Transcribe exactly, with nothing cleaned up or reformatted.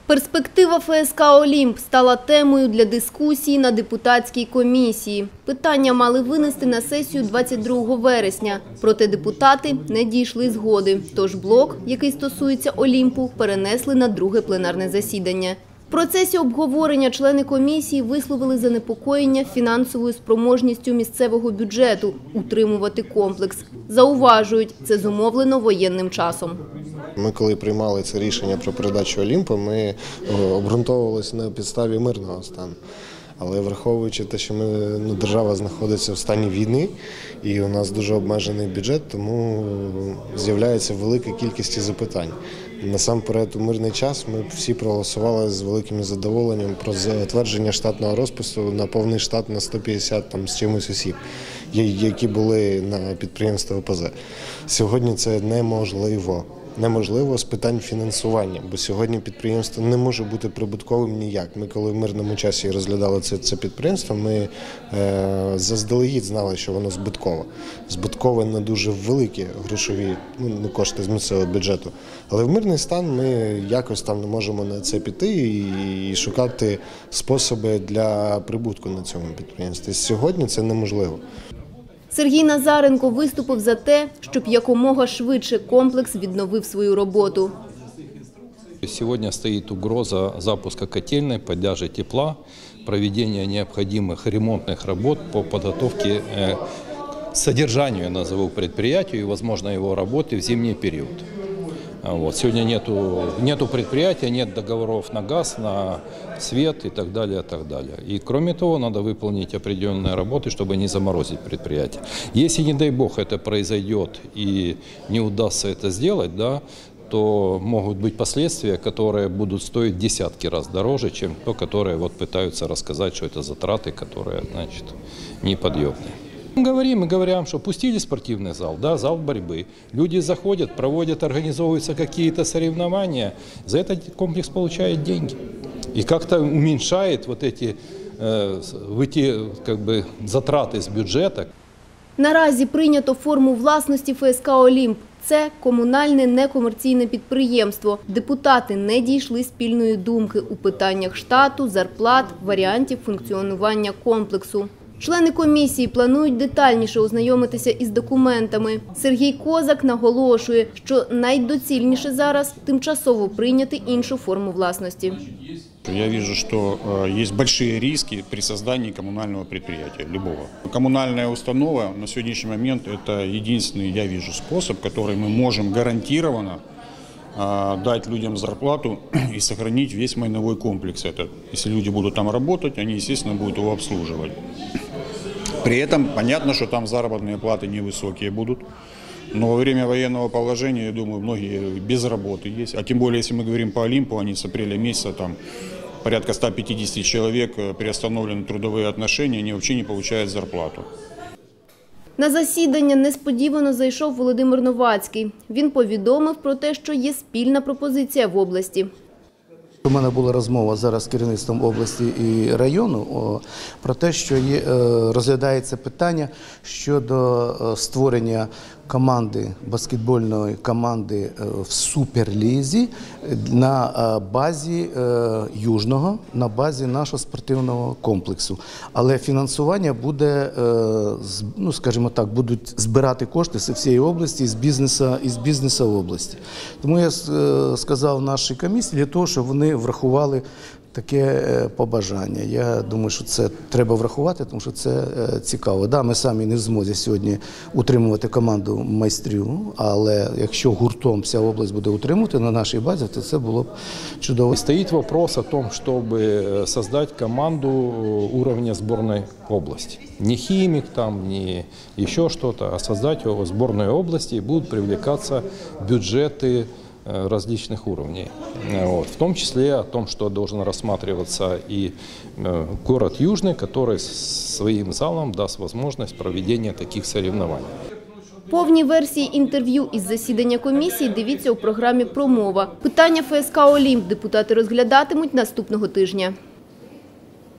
Перспектива ФСК «Олімп» стала темою для дискусії на депутатській комісії. Питання мали винести на сесію двадцять другого вересня, проте депутати не дійшли згоди. Тож блок, який стосується «Олімпу», перенесли на друге пленарне засідання. В процесі обговорення члени комісії висловили занепокоєння фінансовою спроможністю місцевого бюджету утримувати комплекс. Зауважують, це зумовлено воєнним часом. Ми, коли приймали це рішення про передачу «Олімпу», ми обґрунтовувалися на підставі мирного стану. Але враховуючи те, що ми, ну, держава знаходиться в стані війни і у нас дуже обмежений бюджет, тому з'являється велика кількість запитань. Насамперед, у мирний час ми всі проголосували з великим задоволенням про затвердження штатного розпису на повний штат на сто п'ятдесят там, з чимось осіб, які були на підприємстві ОПЗ. Сьогодні це неможливо. Неможливо з питань фінансування, бо сьогодні підприємство не може бути прибутковим ніяк. Ми, коли в мирному часі розглядали це, це підприємство, ми е, заздалегідь знали, що воно збиткове. Збиткове на дуже великі грошові, ну, кошти з місцевого бюджету. Але в мирний стан ми якось там не можемо на це піти і, і шукати способи для прибутку на цьому підприємстві. Сьогодні це неможливо. Сергій Назаренко виступив за те, щоб якомога швидше комплекс відновив свою роботу. Сегодня стоит угроза запуска котельной, поддержки тепла, проведения необходимых ремонтных работ по подготовке к содержанию, назову, предприятию и, возможно, его работы в зимний период. Вот. Сегодня нету, нету предприятия, нет договоров на газ, на свет и так далее, и так далее. И кроме того, надо выполнить определенные работы, чтобы не заморозить предприятие. Если, не дай бог, это произойдет и не удастся это сделать, да, то могут быть последствия, которые будут стоить десятки раз дороже, чем то, которые вот пытаются рассказать, что это затраты, которые, значит, неподъемные. Мы говорим и говорим, что пустили спортивный зал, да, зал борьбы. Люди заходят, проводят, организовываются какие-то соревнования. За этот комплекс получает деньги. И как-то уменьшает вот эти, э, эти как бы, затраты с бюджета. Наразі прийнято форму власності ФСК «Олімп». Це комунальне некомерційне підприємство. Депутати не дійшли спільної думки у питаннях штату, зарплат, варіантів функціонування комплексу. Члени комісії планують детальніше ознайомитися із документами. Сергій Козак наголошує, що найдоцільніше зараз тимчасово прийняти іншу форму власності. Я вижу, что есть большие риски при создании коммунального предприятия, любого. Коммунальная установа на сегодняшний момент – это единственный, я вижу, способ, который мы можем гарантированно дать людям зарплату и сохранить весь майновой комплекс этот. Если люди будут там работать, они, естественно, будут его обслуживать. При этом понятно, что там заработные платы невысокие будут. Но во время военного положения, я думаю, многие без работы есть. А тем более, если мы говорим по «Олимпу», они с апреля месяца там порядка ста пятидесяти человек приостановлены трудовые отношения, они вообще не получают зарплату. На засідання несподівано зайшов Володимир Новацький. Він повідомив про те, що є спільна пропозиція в області. У мене була розмова зараз з керівництвом області і району про те, що є, розглядається питання щодо створення команди, баскетбольної команди в Суперлізі на базі Южного, на базі нашого спортивного комплексу. Але фінансування буде, ну, скажімо так, будуть збирати кошти з всієї області, із бізнесу, із бізнесу області. Тому я сказав нашій комісії для того, щоб вони врахували таке побажання. Я думаю, що це треба врахувати, тому що це цікаво. Да, ми самі не в змозі сьогодні утримувати команду майстрів, але якщо гуртом вся область буде утримувати на нашій базі, то це було б чудово. Стоит вопрос о том, чтобы создать команду уровня сборной области. Не химик там, не еще что-то, а создать его сборной области, и будут привлекаться бюджеты различных уровней. Вот. В том числе о том, что должен рассматриваться и город Южный, который своим залом даст возможность проведения таких соревнований. Повні версії інтерв'ю із засідання комісії дивіться у програмі «Промова». Питання ФСК «Олімп» депутати розглядатимуть наступного тижня.